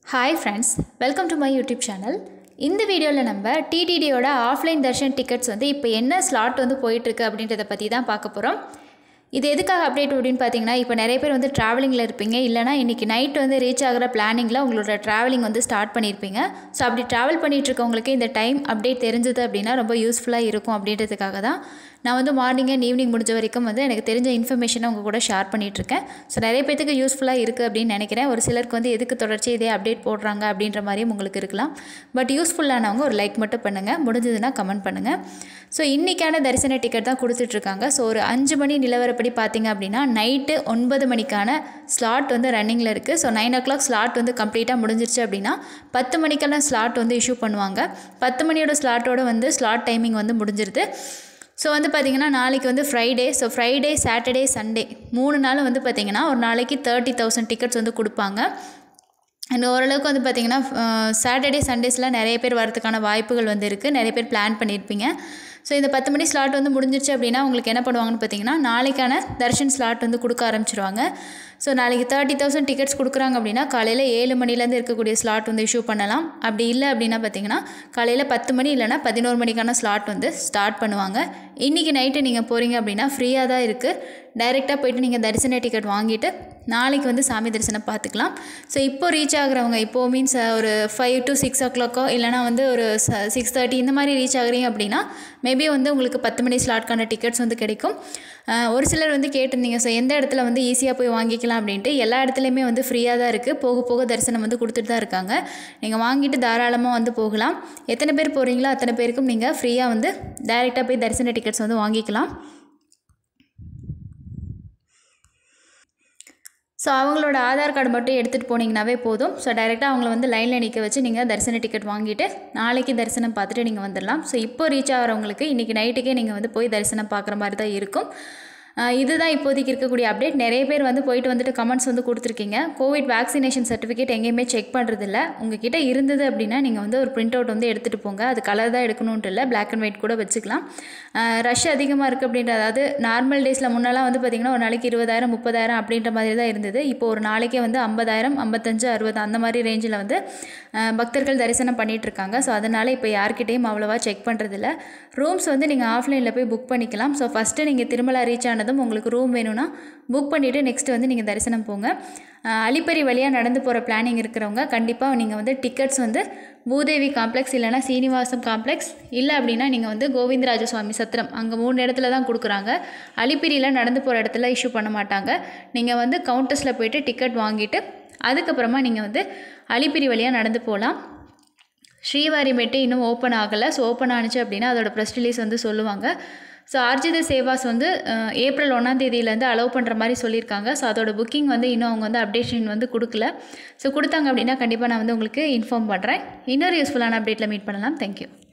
Hi friends, welcome to my YouTube channel. இந்த வீடியோல நம்ம TTD யோட ஆஃப்லைன் தர்ஷன் டிக்கெட்ஸ் வந்து இப்போ என்ன ஸ்லாட் வந்து போயிட்டு இருக்கு அப்படின்றத பத்தி தான் பார்க்க போறோம். இது எதுக்காக அப்டேட் அப்படினு பாத்தீங்கன்னா இப்போ நிறைய பேர் வந்து டிராவலிங்ல இருப்பீங்க இல்லனா இன்னைக்கு நைட் வந்து ரீச் ஆகுற பிளானிங்ல உங்களோட டிராவலிங் வந்து ஸ்டார்ட் பண்ணிருப்பீங்க. சோ அப்படி டிராவல் பண்ணிட்டு இருக்கவங்களுக்கு இந்த டைம் அப்டேட் தெரிஞ்சது அப்படினா ரொம்ப யூஸ்ஃபுல்லா இருக்கும் அப்படின்றதுக்காக தான் நான் வந்து மார்னிங் அண்ட் ஈவினிங் முடிஞ்ச வரைக்கும் வந்து எனக்கு தெரிஞ்ச இன்ஃபர்மேஷனை உங்க கூட ஷேர் பண்ணிட்டு இருக்கேன். சோ நிறைய பேருக்கு யூஸ்ஃபுல்லா இருக்கு அப்படினு நினைக்கிறேன். ஒரு சிலருக்கு வந்து எதுக்கு தொடர்ச்சி இதே அப்டேட் போடுறாங்க அப்படின்ற மாதிரியும் உங்களுக்கு இருக்கலாம். பட் யூஸ்ஃபுல்லானவங்க ஒரு லைக் மட்டும் பண்ணுங்க. முடிஞ்சதுனா கமெண்ட் பண்ணுங்க. சோ இன்னைக்கான தரிசன டிக்கெட் தான் கொடுத்துட்டு இருக்காங்க. சோ ஒரு 5 மணி நிலவரப்படி பாத்தீங்க அப்படினா நைட் 9 மணிக்கான ஸ்லாட் வந்து ரன்னிங்ல இருக்கு. சோ 9 o'clock ஸ்லாட் வந்து கம்ப்ளீட்டா முடிஞ்சிருச்சு அப்படினா 10 மணிக்கான ஸ்லாட் வந்து இஷ்யூ பண்ணுவாங்க. 10 மணியோட ஸ்லாட்டோட வந்து ஸ்லாட் டைமிங் வந்து முடிஞ்சிருது. ஸோ வந்து பார்த்திங்கன்னா நாளைக்கு வந்து Friday. So Friday, Saturday, Sunday 3 நாள் வந்து பார்த்திங்கன்னா ஒரு நாளைக்கு 30,000 டிக்கெட்ஸ் வந்து கொடுப்பாங்க. அண்ட் ஓரளவுக்கு வந்து பார்த்திங்கன்னா சாட்டர்டே சண்டேஸில் நிறைய பேர் வரதுக்கான வாய்ப்புகள் வந்து இருக்குது. நிறைய பேர் பிளான் பண்ணியிருப்பீங்க. ஸோ இந்த 10 மணி ஸ்லாட் வந்து முடிஞ்சிருச்சு அப்படின்னா உங்களுக்கு என்ன பண்ணுவாங்கன்னு பார்த்தீங்கன்னா நாளைக்கான தர்ஷன் ஸ்லாட் வந்து கொடுக்க ஆரம்பிச்சிருவாங்க. ஸோ நாளைக்கு 30,000 டிக்கெட்ஸ் கொடுக்குறாங்க அப்படின்னா காலையில் 7 மணிலேருந்து இருக்கக்கூடிய ஸ்லாட் வந்து இஷ்யூ பண்ணலாம். அப்படி இல்லை அப்படின்னா பார்த்தீங்கன்னா காலையில் 10 மணி இல்லைனா 11 மணிக்கான ஸ்லாட் வந்து ஸ்டார்ட் பண்ணுவாங்க. இன்றைக்கி நைட்டு நீங்கள் போகிறீங்க அப்படின்னா ஃப்ரீயாக தான் இருக்குது. டைரெக்டாக போய்ட்டு நீங்கள் தரிசன டிக்கெட் வாங்கிட்டு நாளைக்கு வந்து சாமி தரிசனம் பார்த்துக்கலாம். ஸோ இப்போ ரீச் ஆகுறவங்க இப்போது மீன்ஸ் ஒரு 5 to 6 o'clock இல்லைனா வந்து ஒரு 6:30 இந்த மாதிரி ரீச் ஆகுறீங்க அப்படின்னா மேபி வந்து உங்களுக்கு 10 மணி ஸ்லாட்கான டிக்கெட்ஸ் வந்து கிடைக்கும். ஒரு சிலர் வந்து கேட்டிருந்தீங்க ஸோ எந்த இடத்துல வந்து ஈஸியாக போய் வாங்கிக்கலாம் அப்படின்ட்டு. எல்லா இடத்துலையுமே வந்து ஃப்ரீயாக தான் இருக்குது. போக போக தரிசனம் வந்து கொடுத்துட்டு தான் இருக்காங்க. நீங்கள் வாங்கிட்டு தாராளமாக வந்து போகலாம். எத்தனை பேர் போகிறீங்களோ அத்தனை பேருக்கும் நீங்கள் ஃப்ரீயாக வந்து டைரெக்டாக போய் தரிசன டிக்கெட்ஸ் வந்து வாங்கிக்கலாம். ஸோ அவங்களோட ஆதார் கார்டு மட்டும் எடுத்துகிட்டு போனீங்கன்னாவே போதும். ஸோ டைரெக்டாக அவங்கள வந்து லைனில் நிற்க வச்சு நீங்கள் தரிசன டிக்கெட் வாங்கிட்டு நாளைக்கு தரிசனம் பார்த்துட்டு நீங்கள் வந்துடலாம். ஸோ இப்போ ரீச் ஆகிறவங்களுக்கு இன்றைக்கி நைட்டுக்கே நீங்கள் வந்து போய் தரிசனம் பார்க்குற மாதிரி தான் இருக்கும். இதுதான் இப்போதைக்கு இருக்கக்கூடிய அப்டேட். நிறைய பேர் வந்து போயிட்டு வந்துட்டு கமெண்ட்ஸ் வந்து கொடுத்துருக்கீங்க. கோவிட் வேக்சினேஷன் சர்டிஃபிகேட் எங்கேயுமே செக் பண்ணுறதில்ல. உங்ககிட்ட இருந்தது அப்படின்னா நீங்கள் வந்து ஒரு பிரிண்ட் அவுட் வந்து எடுத்துகிட்டு போங்க. அது கலர் தான் எடுக்கணுன்ட்டு இல்லை, பிளாக் அண்ட் ஒயிட் கூட வச்சுக்கலாம். ரஷ் அதிகமாக இருக்குது அப்படின்ற அதாவது நார்மல் டேஸில் முன்னெல்லாம் வந்து பார்த்திங்கன்னா ஒரு நாளைக்கு 20,000 30,000 அப்படின்ற மாதிரி தான் இருந்தது. இப்போ ஒரு நாளைக்கே வந்து 50,000 55 60 அந்த மாதிரி ரேஞ்சில் வந்து பக்தர்கள் தரிசனம் பண்ணிகிட்டு இருக்காங்க. ஸோ அதனால் இப்போ யார்கிட்டையும் அவ்வளோவா செக் பண்ணுறதில்ல. ரூம்ஸ் வந்து நீங்கள் ஆஃப்லைனில் போய் புக் பண்ணிக்கலாம். ஸோ ஃபஸ்ட்டு நீங்கள் திருமலா ரீச் ஆனதும் உங்களுக்கு ரூம் வேணும்னா புக் பண்ணிவிட்டு நெக்ஸ்ட் வந்து நீங்கள் தரிசனம் போங்க. அலிப்பரி வழியாக நடந்து போகிற பிளானிங் இருக்கிறவங்க கண்டிப்பாக நீங்கள் வந்து டிக்கெட்ஸ் வந்து பூதேவி காம்ப்ளெக்ஸ் இல்லைனா சீனிவாசம் காம்ப்ளெக்ஸ் இல்லை அப்படின்னா நீங்கள் வந்து கோவிந்தராஜ சுவாமி சத்திரம் அங்கே 3 இடத்துல தான் கொடுக்குறாங்க. அலிப்பிரியில் நடந்து போகிற இடத்துல இஷ்யூ பண்ண மாட்டாங்க. நீங்கள் வந்து கவுண்டர்ஸில் போய்ட்டு டிக்கெட் வாங்கிட்டு அதுக்கப்புறமா நீங்கள் வந்து அலிப்பிரி வழியாக நடந்து போகலாம். ஸ்ரீவாரிமேட்டு இன்னும் ஓப்பன் ஆகலை. ஸோ ஓப்பன் ஆனிச்சு அப்படின்னா அதோட ப்ரெஸ் ரிலீஸ் வந்து சொல்லுவாங்க. ஸோ ஆர்ஜித சேவாஸ் வந்து ஏப்ரல் 1ஆம் தேதியிலேருந்து அலோவ் பண்ணுற மாதிரி சொல்லியிருக்காங்க. ஸோ அதோட புக்கிங் வந்து இன்னும் அவங்க வந்து அப்டேஷன் வந்து கொடுக்கல. ஸோ கொடுத்தாங்க அப்படின்னா கண்டிப்பாக நான் வந்து உங்களுக்கு இன்ஃபார்ம் பண்ணுறேன். இன்னொரு யூஸ்ஃபுல்லான அப்டேட்டில் மீட் பண்ணலாம். தேங்க்யூ.